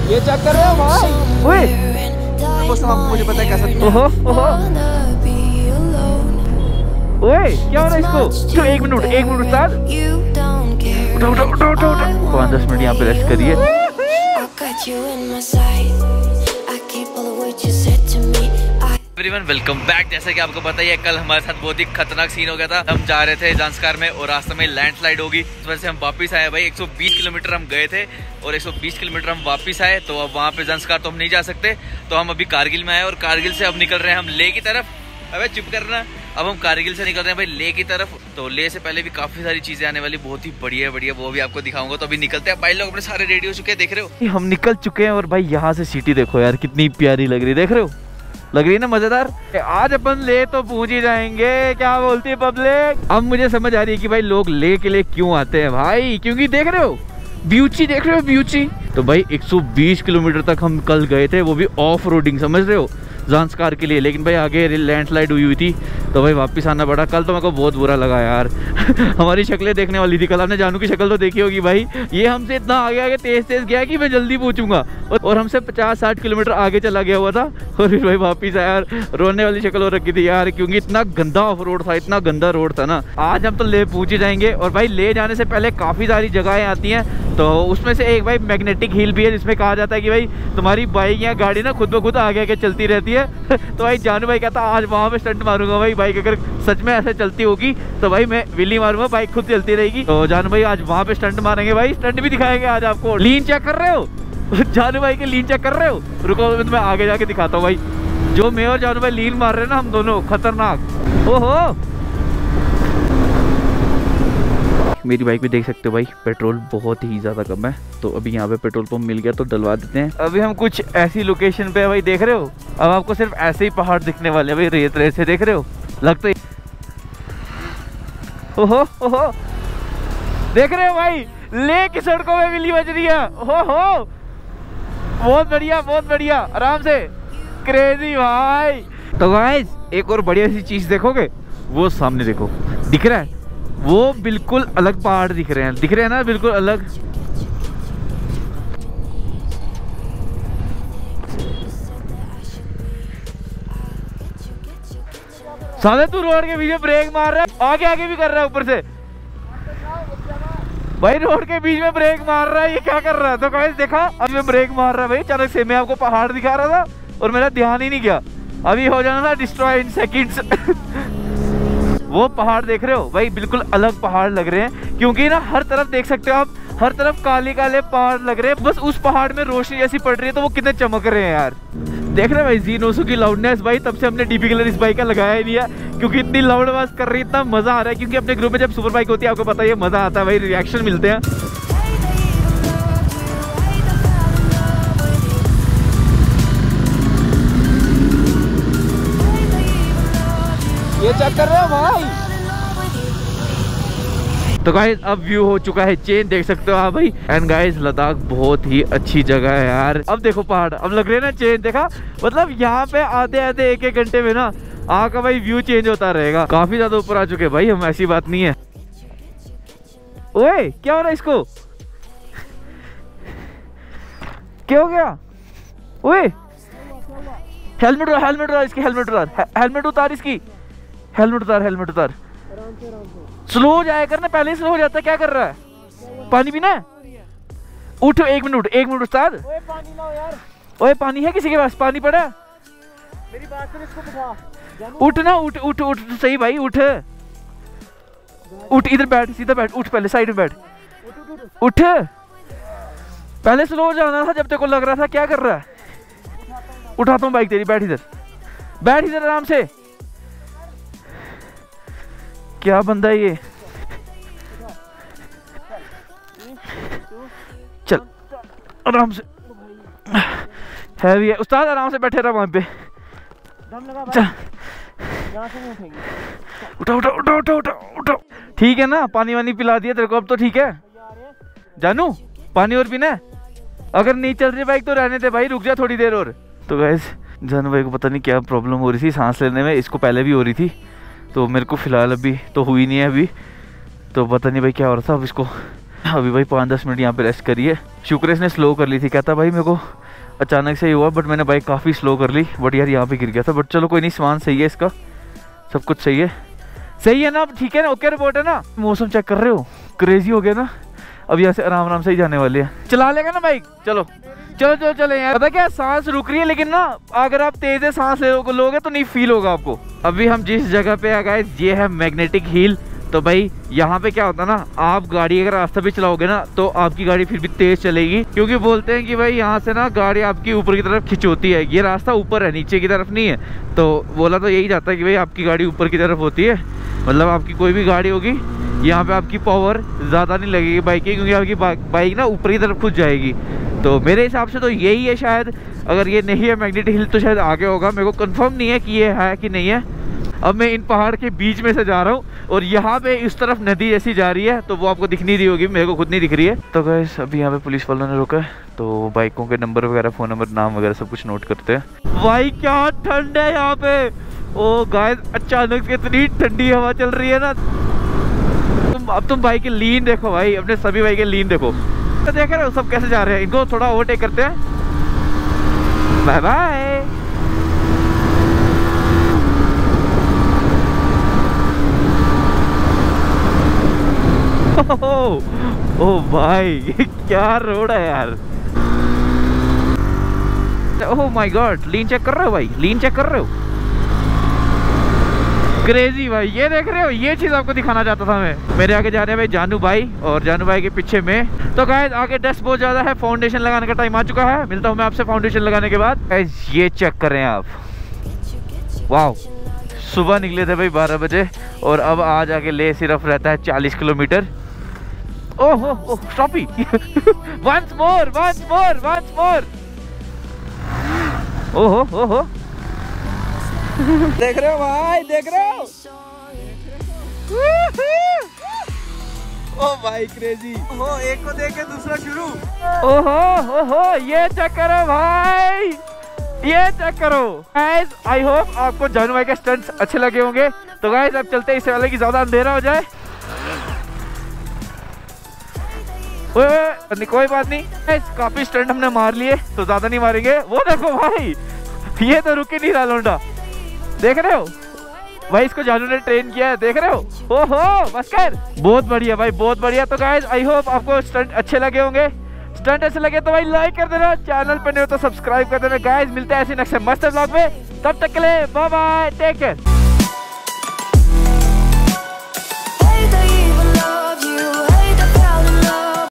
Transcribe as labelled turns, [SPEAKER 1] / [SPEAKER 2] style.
[SPEAKER 1] ये चेक कर रहे हो भाई?
[SPEAKER 2] ओए
[SPEAKER 1] मुझे पता है कैसा।
[SPEAKER 2] ओहो ओहो ओए क्या हो रहा है इसको? तो एक मिनट उस्ताद, उठो 5-10 मिनट यहाँ पे रेस्ट करिए। Everyone welcome back. जैसा कि आपको पता ही है कल हमारे साथ बहुत ही खतरनाक सीन हो गया था। हम जा रहे थे ज़ांस्कार में और रास्ते में लैंडस्लाइड होगी, इस वजह से हम वापस आए भाई। 120 किलोमीटर हम गए थे और 120 किलोमीटर हम वापस आए। तो अब वहाँ पे ज़ांस्कार तो हम नहीं जा सकते, तो हम अभी कारगिल में आए और कारगिल से अब निकल रहे हैं हम लेह की तरफ। अबे चुप करना। अब हम कारगिल से निकल रहे हैं भाई लेह की तरफ। तो लेह से पहले भी काफ़ी सारी चीज़ें आने वाली, बहुत ही बढ़िया, वो भी आपको दिखाऊंगा। तो अभी निकलते हैं भाई, लोग अपने सारे रेडी हो चुके हैं, देख रहे हो हम निकल चुके हैं। और भाई यहाँ से सिटी देखो यार कितनी प्यारी लग रही है, देख रहे हो, लग रही है ना मजेदार। आज अपन ले तो पहुंच ही जाएंगे, क्या बोलती है पब्लिक। अब मुझे समझ आ रही है कि भाई लोग ले के लिए क्यों आते हैं भाई, क्योंकि देख रहे हो ब्यूची, देख रहे हो ब्यूची। तो भाई 120 किलोमीटर तक हम कल गए थे, वो भी ऑफ रोडिंग, समझ रहे हो, ज़ांस्कार के लिए। लेकिन भाई आगे लैंडस्लाइड हुई थी तो भाई वापस आना पड़ा। कल तो मेरे को बहुत बुरा लगा यार हमारी शक्लें देखने वाली थी कल। हमने जानू की शक्ल तो देखी होगी भाई, ये हमसे इतना आगे तेज गया कि मैं जल्दी पहुंचूंगा और हमसे 50-60 किलोमीटर आगे चला गया हुआ था और फिर भाई वापस आया यार। रोने वाली शक्ल हो रखी थी यार, क्योंकि इतना गंदा ऑफ रोड था, इतना गंदा रोड था ना। आज हम तो ले पहुंच ही जाएंगे। और भाई ले जाने से पहले काफ़ी सारी जगहें आती हैं, तो उसमें से एक भाई मैग्नेटिक हिल भी है, जिसमें कहा जाता है कि भाई तुम्हारी बाइक या गाड़ी ना खुद ब खुद आगे आगे चलती रहती है तो भाई जानू भाई कहता आज वहाँ पे स्टंट मारूंगा भाई, बाइक अगर सच में ऐसे चलती होगी तो भाई मैं विली मारूंगा, बाइक खुद चलती रहेगी। तो जानू भाई आज वहाँ पे स्टंट मारेंगे भाई, स्टंट भी दिखाएंगे आज आपको। लीन चेक कर रहे हो जानू भाई के, लीन चेक कर रहे हो? रुको मैं तुम्हें आगे जाके दिखाता हूँ भाई। जो मैं और जानू भाई लीन मार रहे हैं ना, हम दोनों खतरनाक। ओहो मेरी बाइक भी देख सकते हो भाई, पेट्रोल बहुत ही ज़्यादा कम है। तो अभी यहाँ पे पेट्रोल पंप मिल गया तो डलवा देते हैं। अभी हम कुछ ऐसी लोकेशन पे है भाई, देख रहे हो। अब आपको सिर्फ ऐसे ही पहाड़ दिखने वाले हैं भाई, रेत से, देख रहे हो, लगता है। ओहो देख रहे हो भाई, ले की सड़कों में मिली बज रही है। ओहो बहुत बढ़िया, आराम से, क्रेजी भाई। तो गाइस एक और बढ़िया सी चीज देखोगे, वो सामने देखो, दिख रहा है, वो बिल्कुल अलग पहाड़ दिख रहे हैं ना, बिल्कुल अलग। साले तू रोड के बीच में ब्रेक मार रहा है, आगे भी कर रहा है ऊपर से भाई, रोड के बीच में ब्रेक मार रहा है, ये क्या कर रहा है। तो गाइस देखा, अभी मैं ब्रेक मार रहा है भाई, अचानक से मैं आपको पहाड़ दिखा रहा था और मेरा ध्यान ही नहीं गया। अभी हो जाना था डिस्ट्रॉय इन सेकंड्स वो पहाड़ देख रहे हो भाई, बिल्कुल अलग पहाड़ लग रहे हैं, क्योंकि ना हर तरफ देख सकते हो आप, हर तरफ काले पहाड़ लग रहे हैं। बस उस पहाड़ में रोशनी जैसी पड़ रही है तो वो कितने चमक रहे हैं यार। देख रहे हैं भाई Z900 की लाउडनेस भाई, तब से हमने डीपी कलर इस बाइक का लगाया ही नहीं है, क्योंकि इतनी लाउड आवाज कर रही है, इतना मजा आ रहा है। क्योंकि अपने ग्रुप में जब सुपर बाइक होती है, आपको पता है मजा आता है भाई, रिएक्शन मिलते हैं।
[SPEAKER 1] ये चेक कर रहे हो भाई?
[SPEAKER 2] तो गाइस अब व्यू हो चुका है चेंज, देख सकते हो आप भाई। एंड गाइस लद्दाख बहुत ही अच्छी जगह है यार। अब देखो पहाड़, अब लग रहे हैं ना चेंज, देखा, मतलब यहाँ पे आधे 1-1 घंटे में ना आका भाई व्यू चेंज होता रहेगा। काफी ज्यादा ऊपर आ चुके हैं भाई हम, ऐसी बात नहीं है। ओए क्या हो रहा है इसको, क्या हो गया? ओए हेलमेट उतार इसकी, हेलमेट उतार इसकी, हेलमेट उतार। स्लो जाया करना, पहले ही स्लो हो जाता है, क्या कर रहा है? पानी पीना है? उठ, एक मिनट उस्ताद।
[SPEAKER 1] पानी लाओ यार।
[SPEAKER 2] ओए पानी है किसी के पास? पानी पड़ा?
[SPEAKER 1] मेरी बात सुन, इसको बुझा।
[SPEAKER 2] उठ ना, उठ सही भाई, उठ, इधर बैठ, सीधा बैठ, उठ, पहले साइड में बैठ, उठ। पहले स्लो हो जाना था जब तेरे को लग रहा था, क्या कर रहा है? उठाता हूँ बाइक तेरी, बैठ इधर आराम से। क्या बंदा है ये, चल आराम से, हैवी है उस्ताद, आराम से बैठे रहा वहां पे। चल उठा, ठीक है ना, पानी वानी पिला दिया तेरे को, अब तो ठीक है। जानू पानी और पीना है? अगर नहीं चल रही बाइक तो रहने दे भाई, रुक जा थोड़ी देर और। तो गाइस जानू भाई को पता नहीं क्या प्रॉब्लम हो रही थी सांस लेने में, इसको पहले भी हो रही थी, तो मेरे को फिलहाल अभी तो हुई नहीं है अभी, तो पता नहीं भाई क्या हो रहा था। अब इसको अभी भाई 5-10 मिनट यहाँ पे रेस्ट करिए। शुक्र इसने स्लो कर ली थी, कहता भाई मेरे को अचानक से ही हुआ, बट मैंने बाइक काफ़ी स्लो कर ली, बट यार यहाँ पे गिर गया था। बट चलो कोई नहीं, सामान सही है इसका, सब कुछ सही है। सही है ना, ठीक है ना, ओके रिपोर्ट है ना। मौसम चेक कर रहे हो, क्रेजी हो गया ना। अब यहाँ से आराम आराम से ही जाने वाले हैं। चला लेगा ना बाइक, चलो चलो चलो चले यार। पता क्या, सांस रुक रही है, लेकिन ना अगर आप तेज से सांस लोगे तो नहीं फील होगा आपको। अभी हम जिस जगह पे आ गए, ये है मैग्नेटिक हिल। तो भाई यहाँ पे क्या होता है ना, आप गाड़ी अगर रास्ते पे चलाओगे ना तो आपकी गाड़ी फिर भी तेज चलेगी, क्योंकि बोलते हैं कि भाई यहाँ से ना गाड़ी आपकी ऊपर की तरफ खिंचोती है। ये रास्ता ऊपर है, नीचे की तरफ नहीं है। तो बोला तो यही जाता है कि भाई आपकी गाड़ी ऊपर की तरफ होती है, मतलब आपकी कोई भी गाड़ी होगी यहाँ पे आपकी पावर ज़्यादा नहीं लगेगी बाइक की, क्योंकि आपकी बाइक ना ऊपर की तरफ खुद जाएगी। तो मेरे हिसाब से तो यही है शायद। अगर ये नहीं है मैग्नेटिक हिल तो शायद आगे होगा, मेरे को कंफर्म नहीं है कि ये है कि नहीं है। अब मैं इन पहाड़ के बीच में से जा रहा हूँ और यहाँ पे इस तरफ नदी जैसी जा रही है, तो वो आपको दिख नहीं रही होगी, मेरे को खुद नहीं दिख रही है। तो गाइस अभी यहाँ पे पुलिस वालों ने रोका है, तो बाइकों के नंबर वगैरह, फ़ोन नंबर, नाम वगैरह सब कुछ नोट करते हैं। भाई क्या ठंड है यहाँ पे। ओ गाइस अचानक से इतनी ठंडी हवा चल रही है ना। अब तुम बाइक की लीन देखो भाई, अपने सभी बाइक की लीन देखो। तो देख रहे हो सब कैसे जा रहे हैं, इनको थोड़ा ओवरटेक करते हैं। Bye bye. ओ भाई क्या रोड है यार। ओह माय गॉड, लीन चेक कर रहे हो भाई, लीन चेक कर रहे हो, क्रेजी भाई। ये देख रहे हो, ये चीज आपको दिखाना चाहता था मैं। मेरे आगे जा रहे हैं भाई जानू भाई, और जानू भाई के पीछे में। तो गाइस आगे डस्ट बहुत ज्यादा है, फाउंडेशन लगाने का टाइम आ चुका है। मिलता हूँ मैं आपसे फाउंडेशन लगाने के बाद। गाइस ये चेक करें आप, वाह। सुबह निकले थे भाई 12 बजे और अब आज आके ले सिर्फ रहता है 40 किलोमीटर। ओहो stoppie once more once more once more. ओहो ओहो देख रहे हो भाई, देख रहे हो।
[SPEAKER 1] ओ भाई क्रेजी। ओहो एक को देख के दूसरा शुरू।
[SPEAKER 2] ओहो ओहो ये चेक करो भाई, ये चेक करो। गाइस आई होप आपको जानू भाई के स्टंट्स अच्छे लगे होंगे। तो गाइस अब चलते हैं, इससे पहले कि ज्यादा अंधेरा हो जाए। कोई बात नहीं गाइस, काफी स्टंट हमने मार लिए तो ज्यादा नहीं मारेंगे। वो देखो भाई, ये तो रुक ही नहीं रहा लौंडा, देख रहे हो भाई, इसको जानू ने ट्रेन किया है, देख रहे हो। ओहो बस कर, बहुत बढ़िया भाई, बहुत बढ़िया। तो गाइस आई होप आपको स्टंट अच्छे लगे होंगे। स्टंट अच्छे लगे तो भाई लाइक कर देना, चैनल पे नहीं हो तो सब्सक्राइब कर देना। गाइस मिलते हैं ऐसे नेक्स्ट मस्त व्लॉग में, तब तक के लिए बाय बाय, टेक केयर।